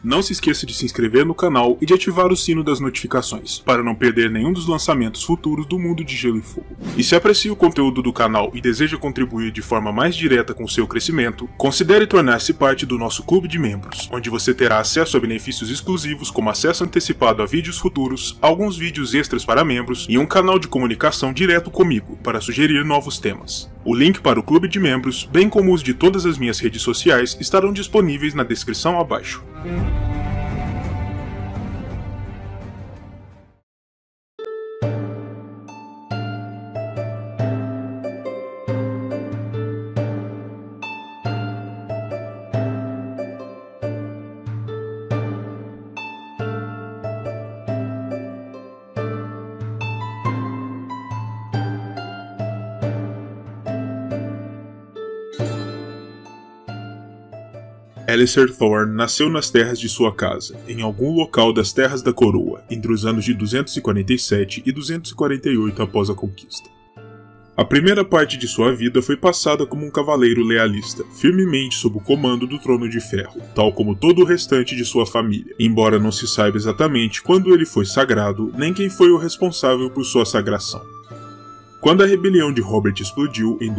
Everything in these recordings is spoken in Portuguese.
Não se esqueça de se inscrever no canal e de ativar o sino das notificações, para não perder nenhum dos lançamentos futuros do Mundo de Gelo e Fogo. E se aprecia o conteúdo do canal e deseja contribuir de forma mais direta com o seu crescimento, considere tornar-se parte do nosso clube de membros, onde você terá acesso a benefícios exclusivos como acesso antecipado a vídeos futuros, alguns vídeos extras para membros e um canal de comunicação direto comigo para sugerir novos temas. O link para o clube de membros, bem como os de todas as minhas redes sociais, estarão disponíveis na descrição abaixo. Alistair Thorne nasceu nas terras de sua casa, em algum local das Terras da Coroa, entre os anos de 247 e 248 após a conquista. A primeira parte de sua vida foi passada como um cavaleiro lealista, firmemente sob o comando do Trono de Ferro, tal como todo o restante de sua família, embora não se saiba exatamente quando ele foi sagrado, nem quem foi o responsável por sua sagração. Quando a rebelião de Robert explodiu em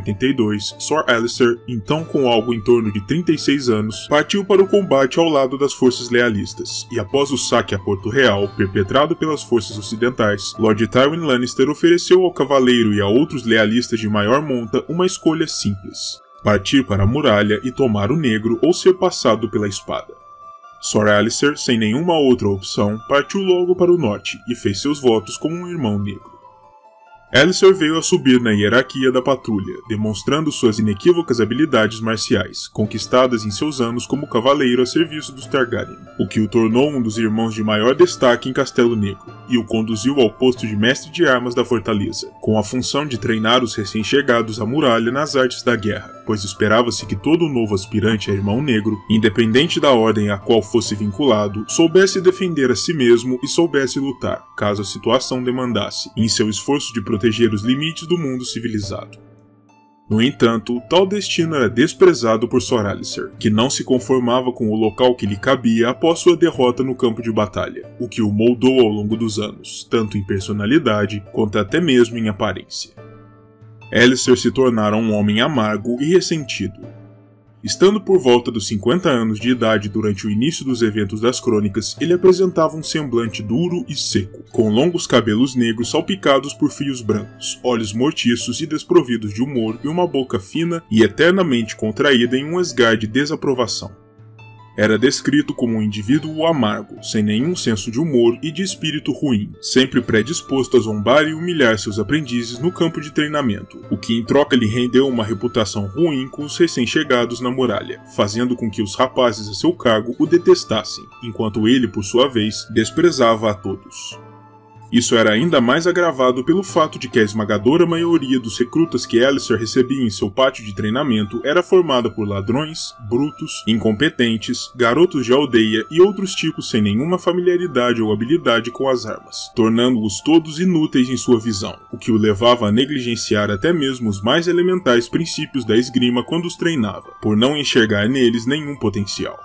282, Sir Alistair, então com algo em torno de 36 anos, partiu para o combate ao lado das forças lealistas, e após o saque a Porto Real, perpetrado pelas forças ocidentais, Lord Tywin Lannister ofereceu ao cavaleiro e a outros lealistas de maior monta uma escolha simples: partir para a muralha e tomar o negro ou ser passado pela espada. Sir Alistair, sem nenhuma outra opção, partiu logo para o norte e fez seus votos como um irmão negro. Alistair veio a subir na hierarquia da patrulha, demonstrando suas inequívocas habilidades marciais, conquistadas em seus anos como cavaleiro a serviço dos Targaryen, o que o tornou um dos irmãos de maior destaque em Castelo Negro, e o conduziu ao posto de mestre de armas da fortaleza, com a função de treinar os recém-chegados à muralha nas artes da guerra, pois esperava-se que todo novo aspirante a irmão negro, independente da ordem a qual fosse vinculado, soubesse defender a si mesmo e soubesse lutar, caso a situação demandasse, em seu esforço de proteger os limites do mundo civilizado. No entanto, tal destino era desprezado por Sir Alistair, que não se conformava com o local que lhe cabia após sua derrota no campo de batalha, o que o moldou ao longo dos anos, tanto em personalidade quanto até mesmo em aparência. Alistair se tornara um homem amargo e ressentido. Estando por volta dos 50 anos de idade durante o início dos eventos das crônicas, ele apresentava um semblante duro e seco, com longos cabelos negros salpicados por fios brancos, olhos mortiços e desprovidos de humor e uma boca fina e eternamente contraída em um esgar de desaprovação. Era descrito como um indivíduo amargo, sem nenhum senso de humor e de espírito ruim, sempre predisposto a zombar e humilhar seus aprendizes no campo de treinamento, o que em troca lhe rendeu uma reputação ruim com os recém-chegados na muralha, fazendo com que os rapazes a seu cargo o detestassem, enquanto ele, por sua vez, desprezava a todos. Isso era ainda mais agravado pelo fato de que a esmagadora maioria dos recrutas que Alistair recebia em seu pátio de treinamento era formada por ladrões, brutos, incompetentes, garotos de aldeia e outros tipos sem nenhuma familiaridade ou habilidade com as armas, tornando-os todos inúteis em sua visão, o que o levava a negligenciar até mesmo os mais elementais princípios da esgrima quando os treinava, por não enxergar neles nenhum potencial.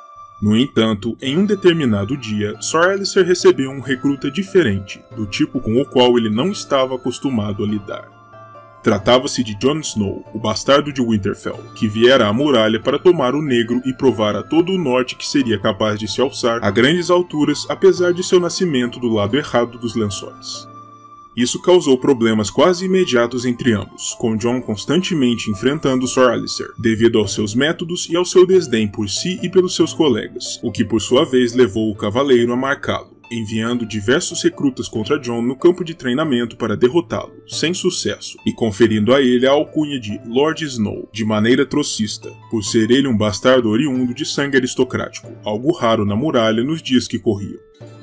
No entanto, em um determinado dia, Sir Alistair recebeu um recruta diferente, do tipo com o qual ele não estava acostumado a lidar. Tratava-se de Jon Snow, o bastardo de Winterfell, que viera à muralha para tomar o negro e provar a todo o norte que seria capaz de se alçar a grandes alturas apesar de seu nascimento do lado errado dos lençóis. Isso causou problemas quase imediatos entre ambos, com Jon constantemente enfrentando Sir Alistair, devido aos seus métodos e ao seu desdém por si e pelos seus colegas, o que por sua vez levou o cavaleiro a marcá-lo, enviando diversos recrutas contra Jon no campo de treinamento para derrotá-lo, sem sucesso, e conferindo a ele a alcunha de Lord Snow, de maneira trocista, por ser ele um bastardo oriundo de sangue aristocrático, algo raro na muralha nos dias que corriam.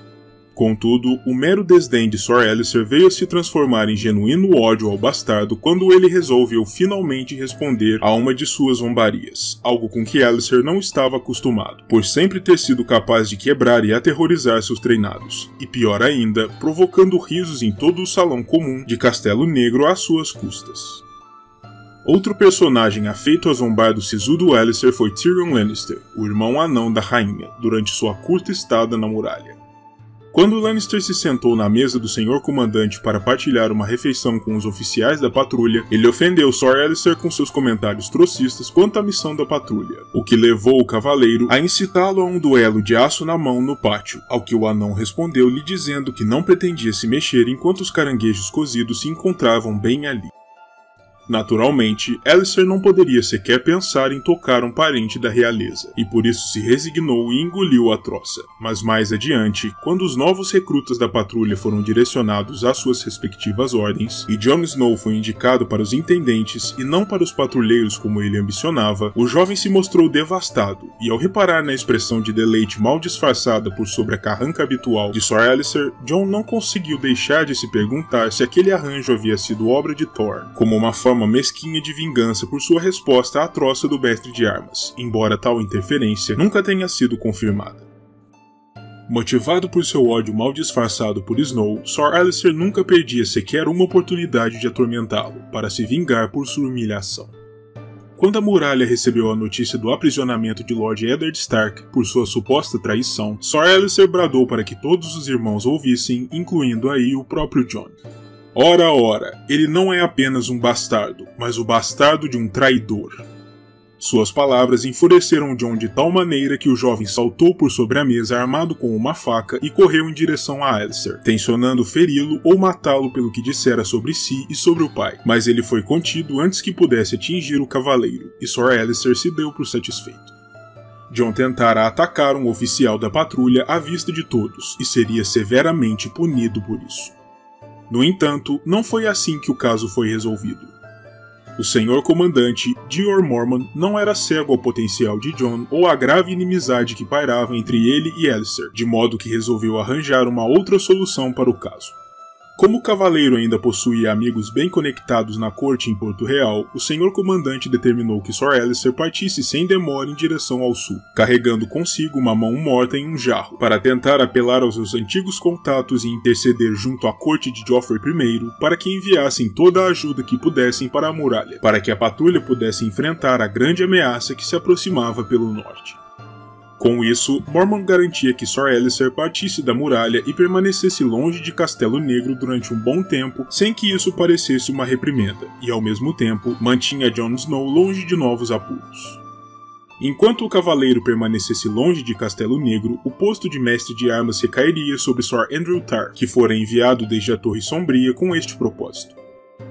Contudo, o mero desdém de Sir Alistair veio a se transformar em genuíno ódio ao bastardo quando ele resolveu finalmente responder a uma de suas zombarias, algo com que Alistair não estava acostumado, por sempre ter sido capaz de quebrar e aterrorizar seus treinados, e pior ainda, provocando risos em todo o salão comum de Castelo Negro às suas custas. Outro personagem afeito a zombar do sisudo Alliser foi Tyrion Lannister, o irmão anão da rainha, durante sua curta estada na muralha. Quando Lannister se sentou na mesa do Senhor Comandante para partilhar uma refeição com os oficiais da patrulha, ele ofendeu Sor Alliser com seus comentários trocistas quanto à missão da patrulha, o que levou o cavaleiro a incitá-lo a um duelo de aço na mão no pátio, ao que o anão respondeu lhe dizendo que não pretendia se mexer enquanto os caranguejos cozidos se encontravam bem ali. Naturalmente, Alliser não poderia sequer pensar em tocar um parente da realeza, e por isso se resignou e engoliu a troça. Mas mais adiante, quando os novos recrutas da patrulha foram direcionados às suas respectivas ordens, e Jon Snow foi indicado para os intendentes e não para os patrulheiros como ele ambicionava, o jovem se mostrou devastado, e ao reparar na expressão de deleite mal disfarçada por sobre a carranca habitual de Sor Alliser, Jon não conseguiu deixar de se perguntar se aquele arranjo havia sido obra de Thorne, como uma forma mesquinha de vingança por sua resposta à troça do mestre de armas, embora tal interferência nunca tenha sido confirmada. Motivado por seu ódio mal disfarçado por Snow, Sor Alliser nunca perdia sequer uma oportunidade de atormentá-lo, para se vingar por sua humilhação. Quando a muralha recebeu a notícia do aprisionamento de Lord Eddard Stark por sua suposta traição, Sor Alliser bradou para que todos os irmãos ouvissem, incluindo aí o próprio Jon. Ora, ora, ele não é apenas um bastardo, mas o bastardo de um traidor. Suas palavras enfureceram Jon de tal maneira que o jovem saltou por sobre a mesa armado com uma faca e correu em direção a Alliser, tencionando feri-lo ou matá-lo pelo que dissera sobre si e sobre o pai, mas ele foi contido antes que pudesse atingir o cavaleiro, e Sor Alliser se deu por satisfeito. Jon tentara atacar um oficial da patrulha à vista de todos, e seria severamente punido por isso. No entanto, não foi assim que o caso foi resolvido. O Senhor Comandante, Jeor Mormont, não era cego ao potencial de Jon ou à grave inimizade que pairava entre ele e Alliser, de modo que resolveu arranjar uma outra solução para o caso. Como o cavaleiro ainda possuía amigos bem conectados na corte em Porto Real, o Senhor Comandante determinou que Sor Alliser partisse sem demora em direção ao sul, carregando consigo uma mão morta em um jarro, para tentar apelar aos seus antigos contatos e interceder junto à corte de Joffrey I para que enviassem toda a ajuda que pudessem para a muralha, para que a patrulha pudesse enfrentar a grande ameaça que se aproximava pelo norte. Com isso, Mormont garantia que Sor Alliser partisse da muralha e permanecesse longe de Castelo Negro durante um bom tempo, sem que isso parecesse uma reprimenda, e ao mesmo tempo mantinha Jon Snow longe de novos apuros. Enquanto o cavaleiro permanecesse longe de Castelo Negro, o posto de mestre de armas recairia sobre Sor Andrew Tar, que fora enviado desde a Torre Sombria com este propósito.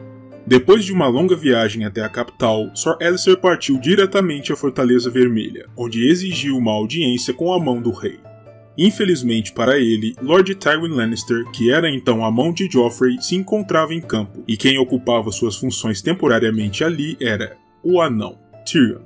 Depois de uma longa viagem até a capital, Sor Alliser partiu diretamente à Fortaleza Vermelha, onde exigiu uma audiência com a mão do rei. Infelizmente para ele, Lord Tywin Lannister, que era então a mão de Joffrey, se encontrava em campo, e quem ocupava suas funções temporariamente ali era o anão, Tyrion.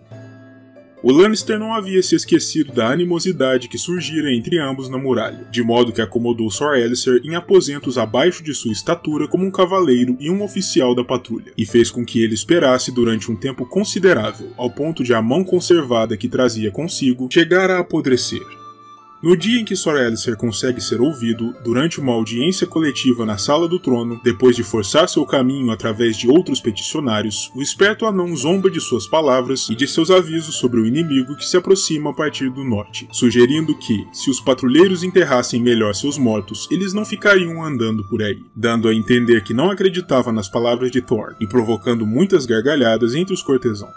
O Lannister não havia se esquecido da animosidade que surgira entre ambos na muralha, de modo que acomodou Sor Alliser em aposentos abaixo de sua estatura como um cavaleiro e um oficial da patrulha, e fez com que ele esperasse durante um tempo considerável, ao ponto de a mão conservada que trazia consigo chegar a apodrecer. No dia em que Sor Alliser consegue ser ouvido, durante uma audiência coletiva na Sala do Trono, depois de forçar seu caminho através de outros peticionários, o esperto anão zomba de suas palavras e de seus avisos sobre o inimigo que se aproxima a partir do norte, sugerindo que, se os patrulheiros enterrassem melhor seus mortos, eles não ficariam andando por aí, dando a entender que não acreditava nas palavras de Thorne e provocando muitas gargalhadas entre os cortesãos.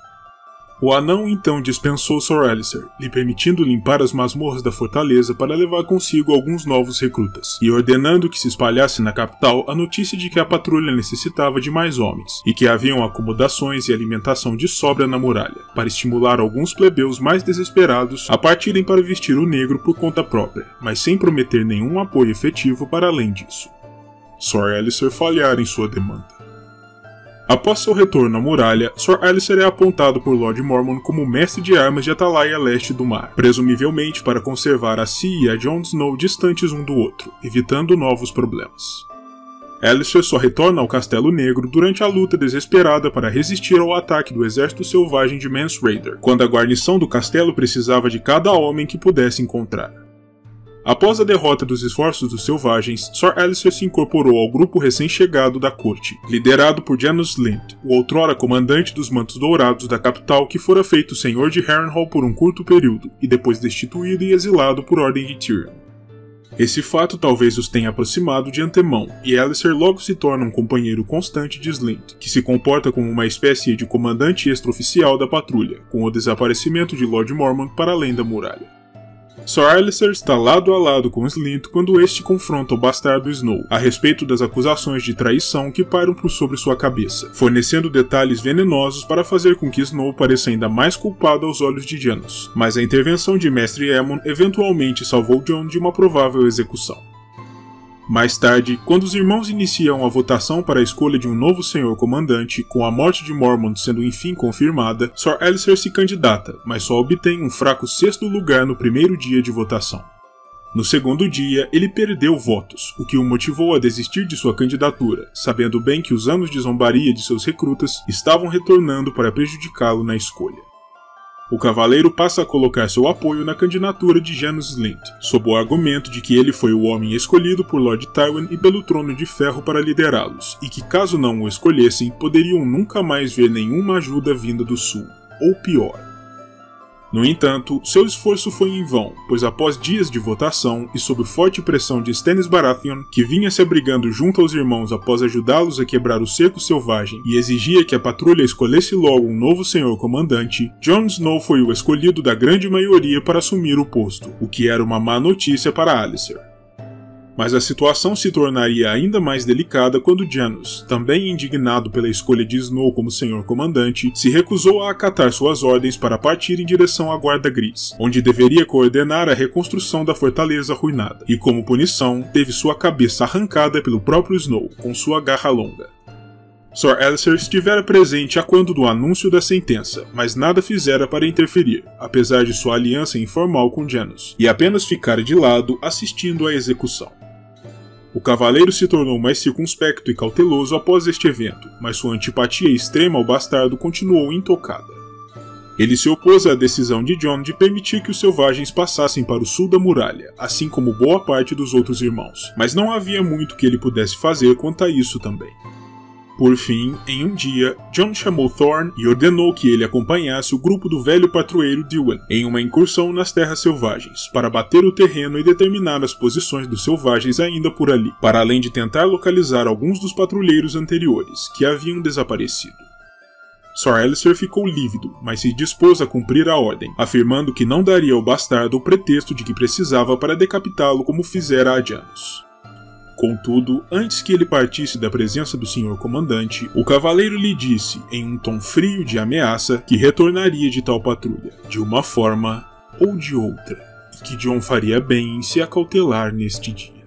O anão então dispensou Sor Alliser, lhe permitindo limpar as masmorras da fortaleza para levar consigo alguns novos recrutas, e ordenando que se espalhasse na capital a notícia de que a patrulha necessitava de mais homens, e que haviam acomodações e alimentação de sobra na muralha, para estimular alguns plebeus mais desesperados a partirem para vestir o negro por conta própria, mas sem prometer nenhum apoio efetivo para além disso. Sor Alliser falhara em sua demanda. Após seu retorno à muralha, Sor Alliser é apontado por Lord Mormont como mestre de armas de Atalaia Leste do Mar, presumivelmente para conservar a si e a Jon Snow distantes um do outro, evitando novos problemas. Alliser só retorna ao Castelo Negro durante a luta desesperada para resistir ao ataque do exército selvagem de Mance Rayder, quando a guarnição do castelo precisava de cada homem que pudesse encontrar. Após a derrota dos esforços dos selvagens, Sir Alliser se incorporou ao grupo recém-chegado da corte, liderado por Janos Slynt, o outrora comandante dos Mantos Dourados da capital que fora feito senhor de Harrenhal por um curto período e depois destituído e exilado por ordem de Tyrion. Esse fato talvez os tenha aproximado de antemão, e Alliser logo se torna um companheiro constante de Slynt, que se comporta como uma espécie de comandante extraoficial da patrulha, com o desaparecimento de Lord Mormont para além da muralha. Sir Alliser está lado a lado com Slynt quando este confronta o bastardo Snow a respeito das acusações de traição que pairam por sobre sua cabeça, fornecendo detalhes venenosos para fazer com que Snow pareça ainda mais culpado aos olhos de Janos, mas a intervenção de Mestre Aemon eventualmente salvou Jon de uma provável execução. Mais tarde, quando os irmãos iniciam a votação para a escolha de um novo senhor comandante, com a morte de Mormont sendo enfim confirmada, Sir Alliser se candidata, mas só obtém um fraco 6º lugar no primeiro dia de votação. No segundo dia, ele perdeu votos, o que o motivou a desistir de sua candidatura, sabendo bem que os anos de zombaria de seus recrutas estavam retornando para prejudicá-lo na escolha. O cavaleiro passa a colocar seu apoio na candidatura de Janos Slynt, sob o argumento de que ele foi o homem escolhido por Lord Tywin e pelo Trono de Ferro para liderá-los, e que caso não o escolhessem, poderiam nunca mais ver nenhuma ajuda vinda do sul, ou pior. No entanto, seu esforço foi em vão, pois após dias de votação e sob forte pressão de Stannis Baratheon, que vinha se abrigando junto aos irmãos após ajudá-los a quebrar o cerco selvagem e exigia que a patrulha escolhesse logo um novo senhor comandante, Jon Snow foi o escolhido da grande maioria para assumir o posto, o que era uma má notícia para Alliser. Mas a situação se tornaria ainda mais delicada quando Janos, também indignado pela escolha de Snow como senhor comandante, se recusou a acatar suas ordens para partir em direção à Guarda Gris, onde deveria coordenar a reconstrução da fortaleza arruinada, e como punição, teve sua cabeça arrancada pelo próprio Snow, com sua garra longa. Sir Alliser estivera presente a quando do anúncio da sentença, mas nada fizera para interferir, apesar de sua aliança informal com Janos, e apenas ficara de lado assistindo à execução. O cavaleiro se tornou mais circunspecto e cauteloso após este evento, mas sua antipatia extrema ao bastardo continuou intocada. Ele se opôs à decisão de Jon de permitir que os selvagens passassem para o sul da muralha, assim como boa parte dos outros irmãos, mas não havia muito que ele pudesse fazer quanto a isso também. Por fim, em um dia, Jon chamou Thorne e ordenou que ele acompanhasse o grupo do velho patrulheiro Dewin em uma incursão nas terras selvagens, para bater o terreno e determinar as posições dos selvagens ainda por ali, para além de tentar localizar alguns dos patrulheiros anteriores, que haviam desaparecido. Sir Alliser ficou lívido, mas se dispôs a cumprir a ordem, afirmando que não daria ao bastardo o pretexto de que precisava para decapitá-lo como fizera a Janos. Contudo, antes que ele partisse da presença do senhor comandante, o cavaleiro lhe disse, em um tom frio de ameaça, que retornaria de tal patrulha, de uma forma ou de outra, e que Jon faria bem em se acautelar neste dia.